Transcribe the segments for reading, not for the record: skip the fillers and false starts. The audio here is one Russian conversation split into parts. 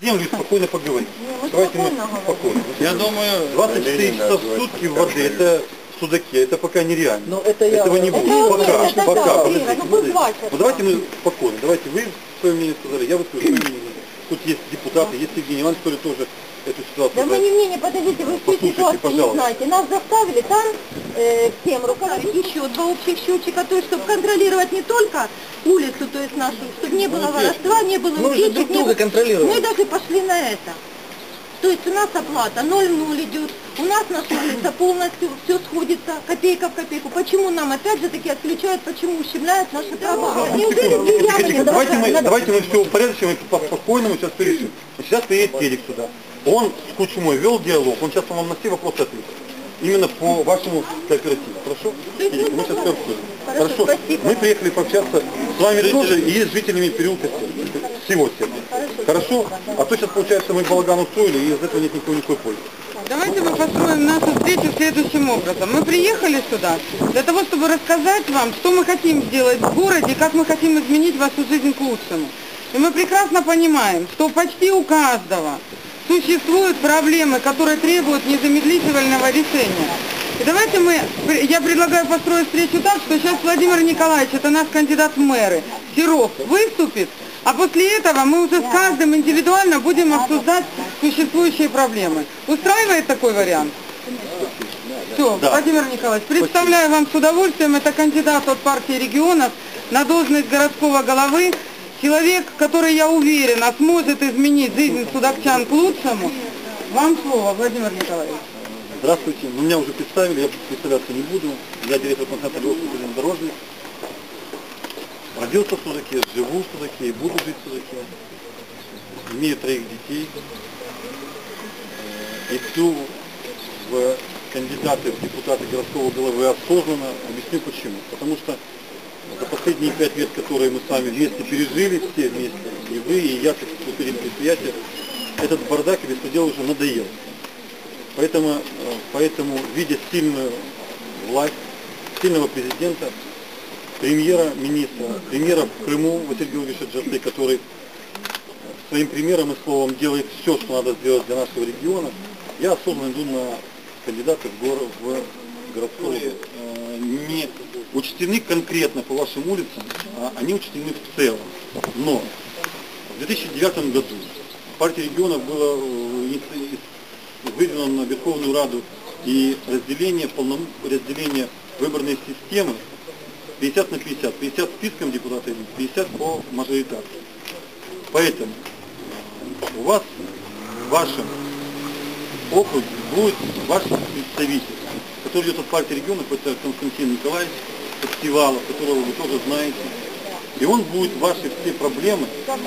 Землю спокойно поговорим. Давайте мы спокойно. Я думаю, 24 часа в сутки воды, это судаки, это пока нереально. Но это Этого не будет. Пока. Подождите. Ну давайте мы спокойно. Давайте вы свое мнение сказали, я выскажу свое мнение. Тут есть депутаты, есть Евгений Иванович, который тоже эту ситуацию. Да мы не мнение, подождите, вы всю ситуацию пожалуйста. не знаете. Нас заставили там всем руководить еще два общих счетчика, то есть чтобы контролировать не только улицу, то есть нашу, чтобы не было воровства, не было утечек, не было... Мы даже пошли на это. То есть у нас оплата 0,0 идет, у нас наша улица полностью все сходится, копейка в копейку. Почему нам опять же таки отключают, почему ущемляют наши права? Давайте мы все упорядочим, по-спокойному сейчас решим. Сейчас приедет Феликс сюда. Он с Кучмой вел диалог, он сейчас вам на все вопросы ответит. Именно по вашему кооперативу. Хорошо? Мы сейчас все обсудим. Хорошо. Мы приехали пообщаться с вами тоже и с жителями переулка всего сектора. Хорошо? А то сейчас получается мы балаган устроили и из этого нет никакой пользы. Давайте мы построим нашу встречу следующим образом. Мы приехали сюда для того, чтобы рассказать вам, что мы хотим сделать в городе, как мы хотим изменить вашу жизнь к лучшему. И мы прекрасно понимаем, что почти у каждого существуют проблемы, которые требуют незамедлительного решения. И давайте я предлагаю построить встречу так, что сейчас Владимир Николаевич, это наш кандидат в мэры, Серов, выступит, а после этого мы уже с каждым индивидуально будем обсуждать существующие проблемы. Устраивает такой вариант? Все, да. Владимир Николаевич, представляю вам с удовольствием, это кандидат от партии регионов на должность городского головы. Человек, который, я уверена, сможет изменить жизнь судакчан к лучшему. Вам слово, Владимир Николаевич. Здравствуйте. Меня уже представили, я представляться не буду. Я директор концерта железнодорожный. Родился в Судаке, живу в Судаке и буду жить в Судаке. Имею 3 детей. Иду в кандидаты в депутаты городского головы осознанно. Объясню почему. Потому что за последние 5 лет, которые мы с вами вместе пережили, все вместе, и вы, и я, как руководитель предприятия, этот бардак и беспредел уже надоел. Поэтому, видя сильную власть, сильного президента, премьера-министра, премьера в Крыму Василия Георгиевича Джарты, который своим примером и словом делает все, что надо сделать для нашего региона, я осознанно иду на кандидата в городской. Не учтены конкретно по вашим улицам, а они учтены в целом. Но в 2009 году партия регионов была выдвинута на Верховную Раду и разделение выборной системы 50 на 50. 50 списком депутатов, 50 по мажоритарке. Поэтому у вас в вашем округе будет ваш представитель, который идет от партии регионов, это Константин Николаевич Подсевалов, которого вы тоже знаете. И он будет ваши все проблемы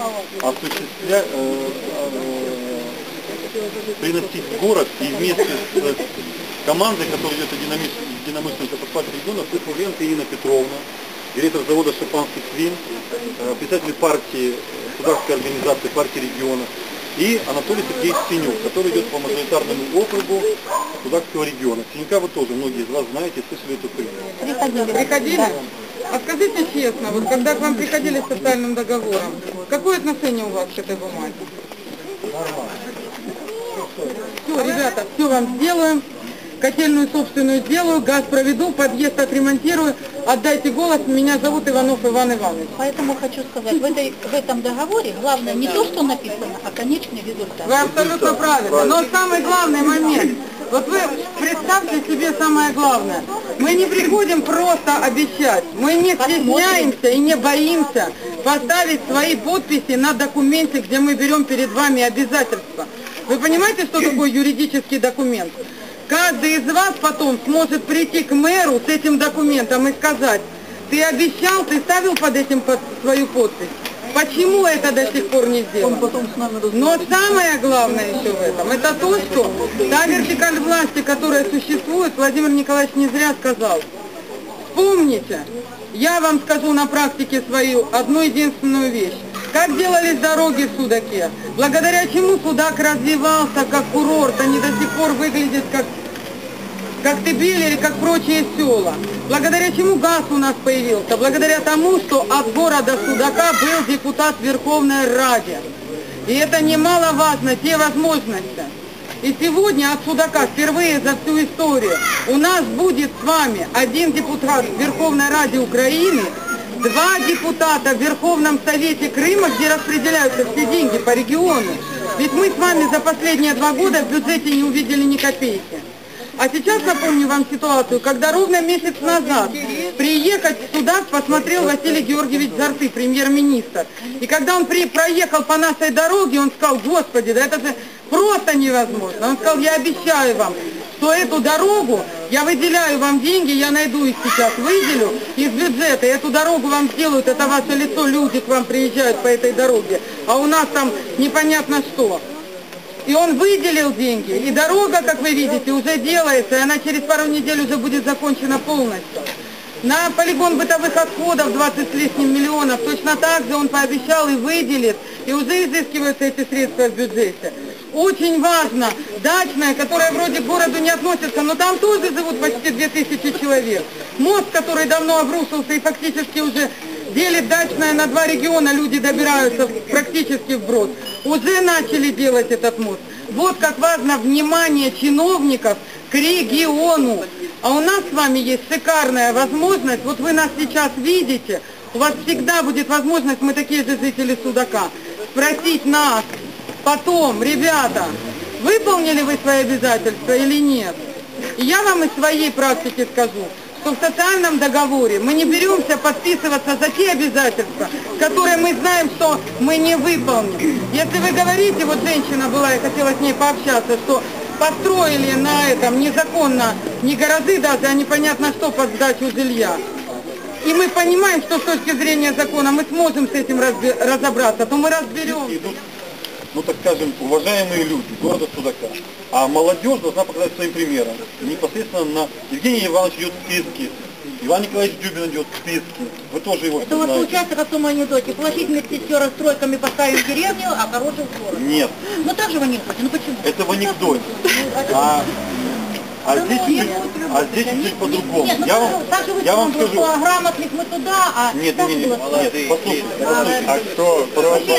приносить в город, и вместе с командой, которая идет единомышленников от партии регионов, Павленко Ирина Петровна, директор завода «Шампанский Квин», председатель партии, государственной организации партии регионов, и Анатолий Сергеевич Синюк, который идет по мажоритарному округу Судакского региона. Синюка вы тоже, многие из вас знаете, слышали эту фамилию. Приходили? Да. А скажите честно, вот когда к вам приходили с социальным договором, какое отношение у вас к этой бумаге? Все, ребята, все вам сделаем, котельную собственную сделаю, газ проведу, подъезд отремонтирую, отдайте голос, меня зовут Иванов Иван Иванович. Поэтому хочу сказать, в этом договоре главное не то, что написано, а конечный результат. Вы абсолютно правильно, но самый главный момент, вот вы представьте себе самое главное, мы не приходим просто обещать, мы не стесняемся и не боимся поставить свои подписи на документе, где мы берем перед вами обязательства. Вы понимаете, что такое юридический документ? Каждый из вас потом сможет прийти к мэру с этим документом и сказать, ты обещал, ты ставил под этим свою подпись. Почему это до сих пор не сделано? Но самое главное еще в этом, это то, что та вертикаль власти, которая существует, Владимир Николаевич не зря сказал. Вспомните, я вам скажу на практике свою одну единственную вещь. Как делались дороги в Судаке? Благодаря чему Судак развивался как курорт, они до сих пор выглядят как Тбиль или как прочие села. Благодаря чему газ у нас появился? Благодаря тому, что от города Судака был депутат Верховной Ради. И это немаловажно, те возможности. И сегодня от Судака впервые за всю историю у нас будет с вами один депутат в Верховной Раде Украины, 2 депутата в Верховном Совете Крыма, где распределяются все деньги по региону. Ведь мы с вами за последние 2 года в бюджете не увидели ни копейки. А сейчас напомню вам ситуацию, когда ровно месяц назад приехать в Судак посмотрел Василий Георгиевич Зарты, премьер-министр. И когда он проехал по нашей дороге, он сказал: Господи, да это же просто невозможно. Он сказал: я обещаю вам, что эту дорогу, я выделяю вам деньги, я найду их сейчас, выделю из бюджета, и эту дорогу вам сделают, это ваше лицо, люди к вам приезжают по этой дороге, а у нас там непонятно что. И он выделил деньги, и дорога, как вы видите, уже делается, и она через пару недель уже будет закончена полностью. На полигон бытовых отходов 20 с лишним миллионов точно так же он пообещал и выделит, и уже изыскиваются эти средства в бюджете. Очень важно, дачная, которая вроде к городу не относится, но там тоже живут почти 2000 человек. Мост, который давно обрушился и фактически уже делит дачная на 2 региона, люди добираются практически вброд. Уже начали делать этот мост. Вот как важно внимание чиновников к региону. А у нас с вами есть шикарная возможность, вот вы нас сейчас видите, у вас всегда будет возможность, мы такие же жители Судака, спросить нас потом: ребята, выполнили вы свои обязательства или нет? И я вам из своей практики скажу, что в социальном договоре мы не беремся подписываться за те обязательства, которые мы знаем, что мы не выполним. Если вы говорите, вот женщина была, я хотела с ней пообщаться, что построили на этом незаконно не гаражи даже, а непонятно что под сдачу жилья. И мы понимаем, что с точки зрения закона мы сможем с этим разобраться, то мы разберемся. Ну, так скажем, уважаемые люди города Судака. А молодежь должна показать своим примером. Непосредственно на Евгений Иванович идет в списке, Иван Николаевич Дюбин идет в списке. Вы тоже его это вот участок в том анекдоте. Платить медсестер стройками поставим в деревню, а хороший в город. Нет. Ну так же в анекдоте, ну почему? Это в анекдоте. А здесь чуть по-другому. Я вам скажу. А грамотных мы туда, а нет, послушайте. А кто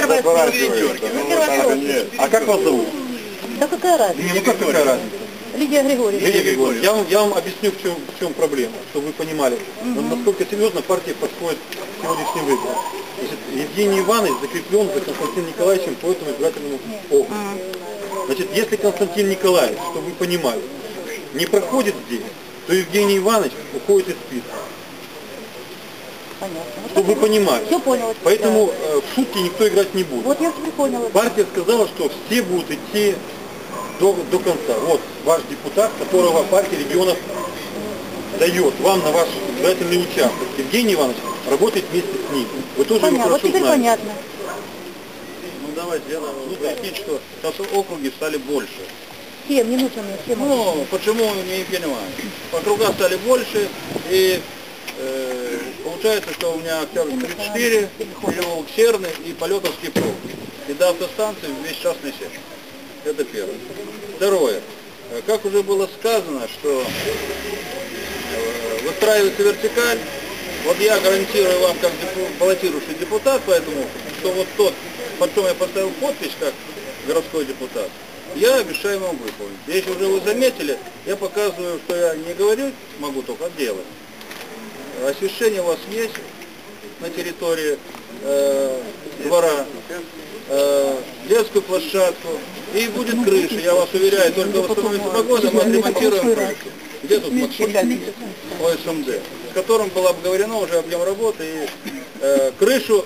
А как вас зовут? Да какая разница? Ну как какая разница? Лидия Григорьевна. Лидия Григорьевна, я вам объясню, в чем проблема, чтобы вы понимали, насколько серьезно партия подходит к сегодняшним выборам. Значит, Евгений Иванович закреплен за Константином Николаевичем по этому избирательному округу. Значит, если Константин Николаевич, чтобы вы понимали, не проходит здесь, то Евгений Иванович уходит из списка. Понятно. Чтобы вы понимали. Все поняла. Поэтому в шутки никто играть не будет. Вот я все поняла. Партия сказала, что все будут идти до конца. Вот ваш депутат, которого партия регионов дает вам на ваш избирательный участок. Евгений Иванович работает вместе с ним. Вы тоже его хорошо вот теперь знаете. понятно. Ну давайте я объяснить, что сейчас округи стали больше. 7, не нужно мне 7. Ну, почему, не понимаю. Округа стали больше, и получается, что у меня Октябрьский 34, переулок Серный и Полетовский пруд. И до автостанции весь частный сектор. Это первое. Второе. Как уже было сказано, что выстраивается вертикаль. Вот я гарантирую вам, как баллотирующий депутат, поэтому, что вот тот, под чем я поставил подпись, как городской депутат, я обещаю вам выполнить. Если уже вы заметили, я показываю, что я не говорю, могу только делать. Освещение у вас есть на территории двора, детскую площадку, и будет крыша, я вас уверяю, только восстановится погода, мы отремонтируем крышу. Где тут ОСМД, с которым было обговорено уже объем работы, и крышу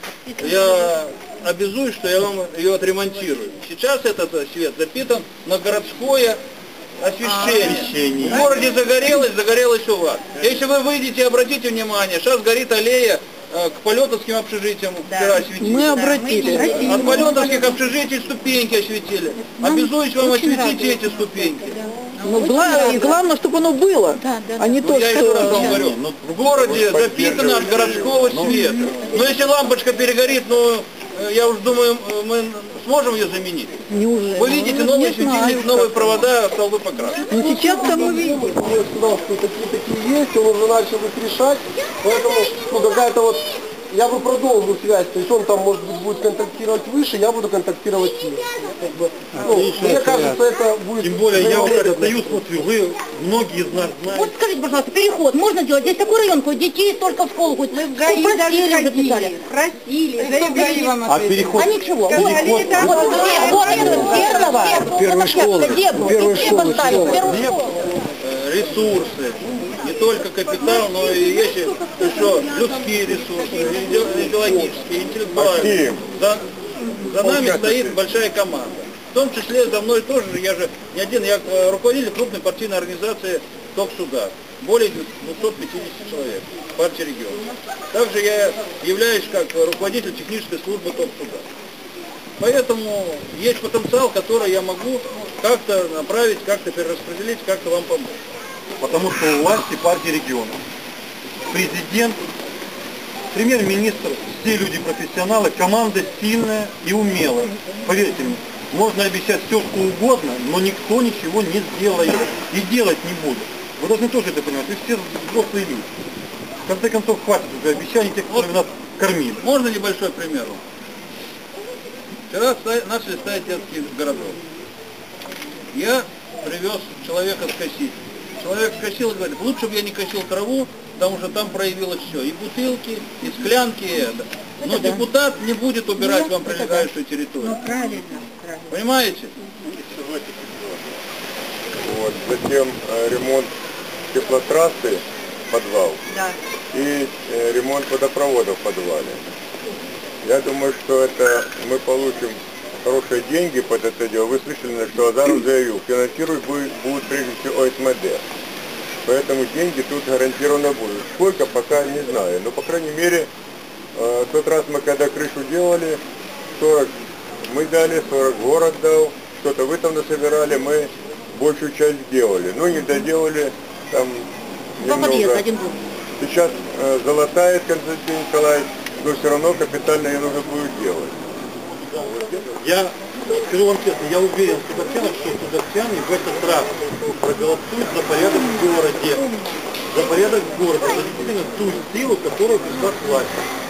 я обязуюсь, что я вам ее отремонтирую. Сейчас этот свет запитан на городское освещение. В городе загорелось у вас. Если вы выйдете, обратите внимание, сейчас горит аллея к Полетовским общежитиям, вчера осветили. Мы обратили. От Полетовских общежитий ступеньки осветили. Обязуюсь вам осветить эти ступеньки. Ну, главное, чтобы оно было, а не то, Я еще раз вам что... говорю, в городе запитано от городского света. Но если лампочка перегорит, я уж думаю, мы сможем ее заменить. Неужели? Вы видите новый светильник, новые провода, столбы покрасить. Ну сейчас-то мы видим. Я сказал, что такие есть, он уже начал их решать, поэтому какая-то вот я бы продолжил связь, то есть он там, может быть, будет контактировать выше, я буду контактировать ниже. Как бы, ну, мне кажется, это будет... Тем более, я вот стою, смотрю, вы, многие из нас Вот знаете. скажите, пожалуйста, переход можно делать? Здесь такой район, хоть детей только в школу ходят. Мы в ГАИ даже ходили, просили, заявляли. А переход... А ничего. Первая школа. Ресурсы, не только капитал, но и есть еще людские ресурсы, идеологические, интеллектуальные. За нами стоит большая команда. В том числе за мной тоже, я же не один, я руководитель крупной партийной организации «Ток-Суда». Более 250 человек, партии региона. Также я являюсь как руководитель технической службы «Ток-Суда». Поэтому есть потенциал, который я могу как-то направить, как-то перераспределить, как-то вам помочь. Потому что у власти партии региона. Президент, премьер-министр, все люди профессионалы, команда сильная и умелая. Поверьте мне, можно обещать все, что угодно, но никто ничего не сделает и делать не будет. Вы должны тоже это понимать, вы все взрослые люди. В конце концов, хватит уже обещаний тех, которые нас кормили. Можно небольшой пример? Вчера начали ставить детские городок. Я привез человека скосить. Человек скосил и говорит, лучше бы я не косил траву, потому что там проявилось все. И бутылки, и склянки, и это. Но депутат не будет убирать вам прилегающую территорию. Ну, правильно. Понимаете? Вот. Затем ремонт теплотрассы, подвал, и ремонт водопровода в подвале. Я думаю, что это мы получим хорошие деньги под это дело. Вы слышали, что Азаров заявил, финансировать будет прежде всего ОСМД. Поэтому деньги тут гарантированно будут. Сколько, пока не знаю. Но, по крайней мере, в тот раз мы когда крышу делали, 40 мы дали, 40 город дал, что-то вы там насобирали, мы большую часть сделали. Ну, не доделали там немного. Сейчас золотает Константин Николаевич, но все равно капитально ее нужно будет делать. Я скажу вам честно, я уверен в судовчанах, что судовчане в этот раз проголосуют за порядок в городе. За порядок в городе, за действительно ту силу, которую пришла к власти.